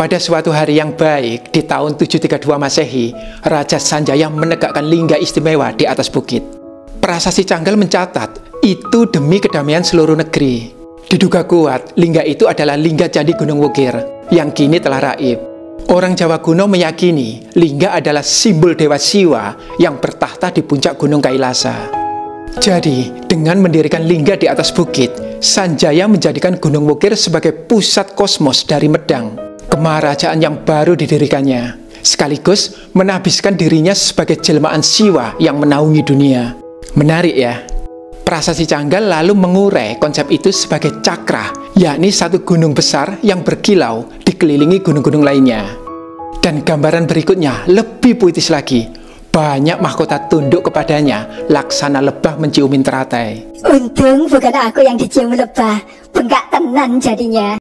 Pada suatu hari yang baik di tahun 732 Masehi, Raja Sanjaya menegakkan lingga istimewa di atas bukit. Prasasti Canggal mencatat, itu demi kedamaian seluruh negeri. Diduga kuat, lingga itu adalah lingga Candi Gunung Wukir, yang kini telah raib. Orang Jawa kuno meyakini, lingga adalah simbol Dewa Siwa yang bertahta di puncak Gunung Kailasa. Jadi, dengan mendirikan lingga di atas bukit, Sanjaya menjadikan Gunung Wukir sebagai pusat kosmos dari Medang, kemaharajan yang baru didirikannya, sekaligus menabiskan dirinya sebagai jelmaan Siwa yang menaungi dunia. Menarik ya? Prasasti Canggal lalu mengurai konsep itu sebagai cakra, yakni satu gunung besar yang berkilau dikelilingi gunung-gunung lainnya. Dan gambaran berikutnya lebih puitis lagi. Banyak mahkota tunduk kepadanya, laksana lebah menciumin teratai. Untung bukan aku yang dicium lebah, bengkak tenan jadinya.